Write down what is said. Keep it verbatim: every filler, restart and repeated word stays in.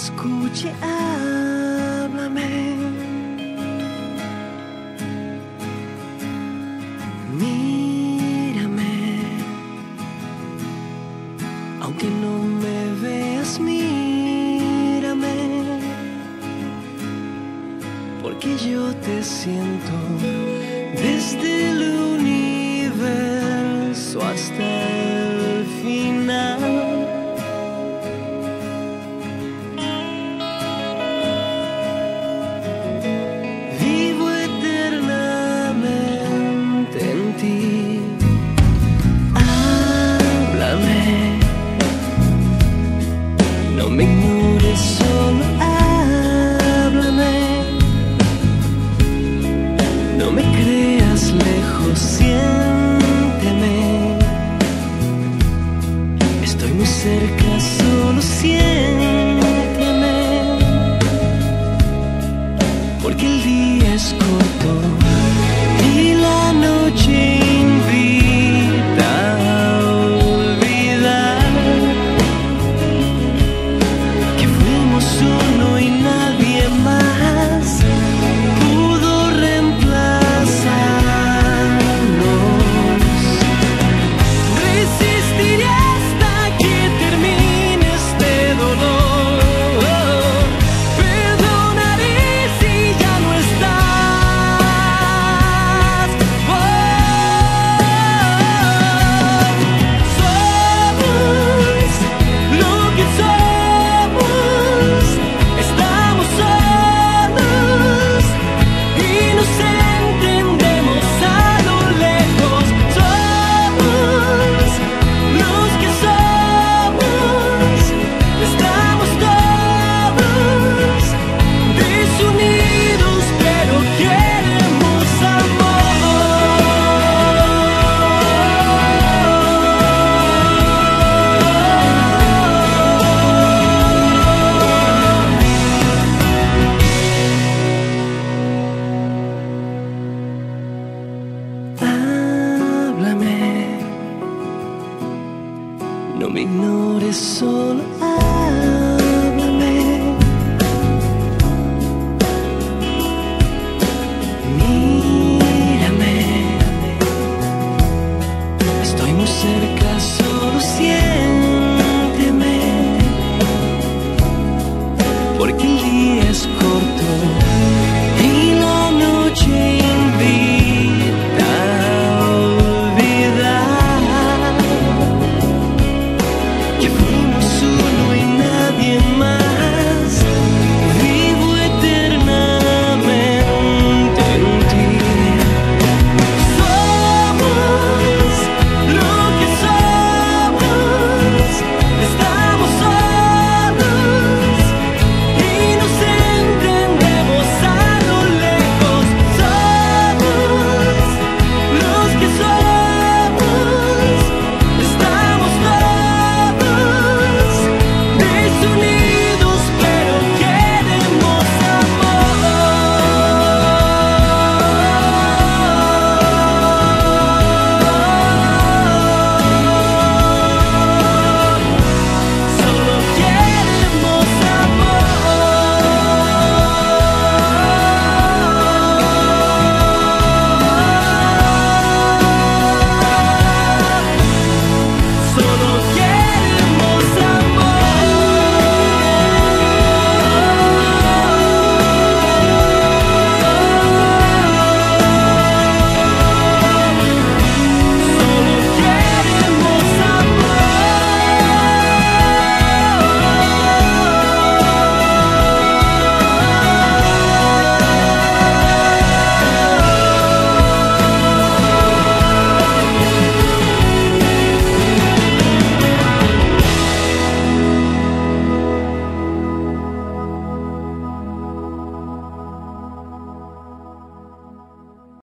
escuche, háblame. Mírame, aunque no me veas, mírame, porque yo te siento desde el universo hasta el final. No me ignores, solo háblame. No me creas lejos, siénteme. Estoy muy cerca, solo siénteme. Porque el día es corto y la noche invita a olvidar que fuimos uno y nadie más pudo reemplazarnos. Resistiré hasta que termine este dolor. Perdonaré si ya no estás. Oh, somos lo que somos. Estamos solos y nos entendemos a lo lejos. Somos los que somos. Estamos todos desunidos, pero queremos amor. Háblame, no me ignores, solo háblame.